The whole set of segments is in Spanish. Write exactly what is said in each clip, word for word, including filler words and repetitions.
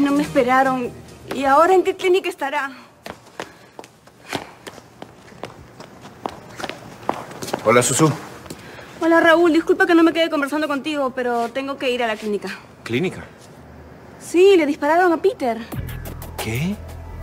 no me esperaron. ¿Y ahora en qué clínica estará? Hola, Susu. Hola, Raúl. Disculpa que no me quede conversando contigo, pero tengo que ir a la clínica. ¿Clínica? Sí, le dispararon a Peter. ¿Qué?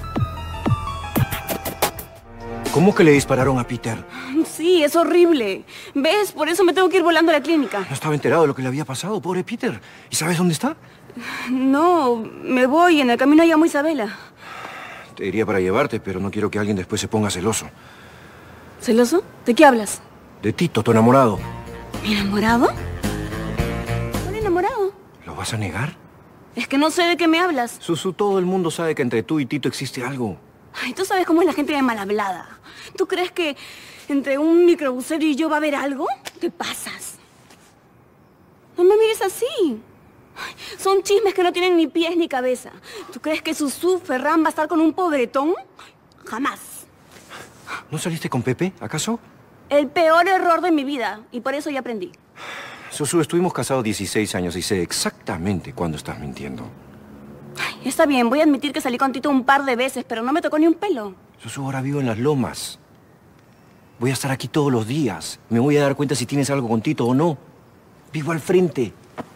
¿Cómo que le dispararon a Peter? Sí, es horrible. ¿Ves? Por eso me tengo que ir volando a la clínica. No estaba enterado de lo que le había pasado, pobre Peter. ¿Y sabes dónde está? No, me voy. En el camino llamo a Isabela. Te iría para llevarte, pero no quiero que alguien después se ponga celoso. ¿Celoso? ¿De qué hablas? De Tito, tu enamorado. ¿Mi enamorado? ¿Cuál enamorado? ¿Lo vas a negar? Es que no sé de qué me hablas. Susu, todo el mundo sabe que entre tú y Tito existe algo. Ay, tú sabes cómo es la gente de mal hablada. ¿Tú crees que entre un microbusero y yo va a haber algo? ¿Qué pasas? No me mires así. Ay, son chismes que no tienen ni pies ni cabeza. ¿Tú crees que Susu Ferran va a estar con un pobretón? Jamás. ¿No saliste con Pepe, acaso? El peor error de mi vida. Y por eso ya aprendí. Susu, estuvimos casados dieciséis años y sé exactamente cuándo estás mintiendo. Ay, está bien, voy a admitir que salí con Tito un par de veces, pero no me tocó ni un pelo. Susu, ahora vivo en las lomas. Voy a estar aquí todos los días. Me voy a dar cuenta si tienes algo con Tito o no. Vivo al frente.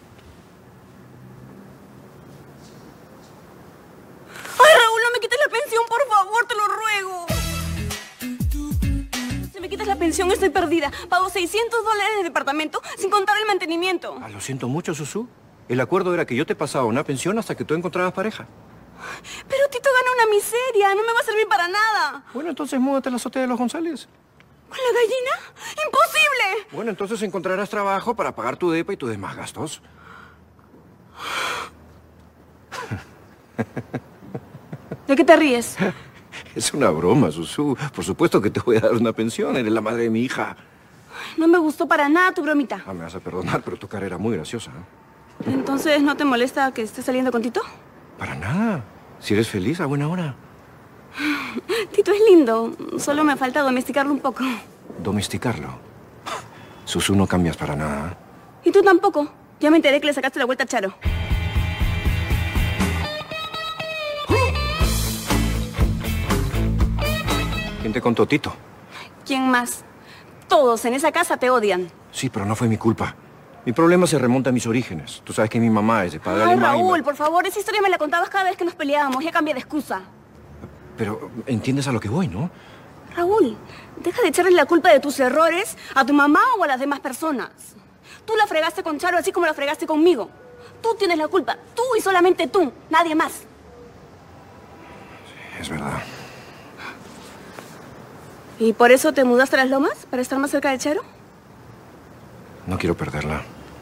¡Ay, Raúl, no me quites la pensión, por favor, te lo ruego! Si me quitas la pensión, estoy perdida. Pago seiscientos dólares de departamento sin contar el mantenimiento. Ah, lo siento mucho, Susu. El acuerdo era que yo te pasaba una pensión hasta que tú encontraras pareja. Pero Tito gana una miseria, no me va a servir para nada. Bueno, entonces múdate a la azotea de los González. ¿Con la gallina? ¡Imposible! Bueno, entonces encontrarás trabajo para pagar tu depa y tus demás gastos. ¿De qué te ríes? Es una broma, Susu. Por supuesto que te voy a dar una pensión. Eres la madre de mi hija. No me gustó para nada tu bromita. Ah, me vas a perdonar, pero tu cara era muy graciosa, ¿no? Entonces, ¿no te molesta que estés saliendo con Tito? Para nada. Si eres feliz, a buena hora. Tito es lindo. Solo me falta domesticarlo un poco. Domesticarlo. Susu, no cambias para nada. Y tú tampoco. Ya me enteré que le sacaste la vuelta a Charo. ¿Quién te contó, Tito? ¿Quién más? Todos en esa casa te odian. Sí, pero no fue mi culpa. Mi problema se remonta a mis orígenes. Tú sabes que mi mamá es de padre Ay, alemán. Raúl, y me... por favor, esa historia me la contabas cada vez que nos peleábamos. Ya cambié de excusa. Pero entiendes a lo que voy, ¿no? Raúl, deja de echarle la culpa de tus errores a tu mamá o a las demás personas. Tú la fregaste con Charo así como la fregaste conmigo. Tú tienes la culpa. Tú y solamente tú. Nadie más. Sí, es verdad. ¿Y por eso te mudaste a las lomas? ¿Para estar más cerca de Charo? No quiero perderla.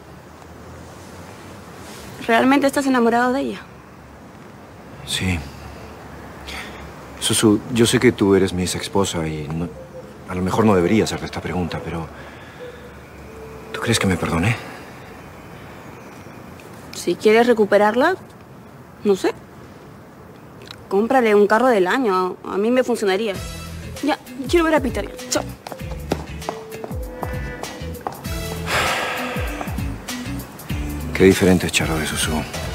¿Realmente estás enamorado de ella? Sí. Susu, yo sé que tú eres mi ex esposa y no, a lo mejor no debería hacerte esta pregunta, pero... ¿tú crees que me perdoné? Si quieres recuperarla, no sé. Cómprale un carro del año. A mí me funcionaría. Ya, quiero ver a Peter. Chao. Qué diferente es Charo de Susu.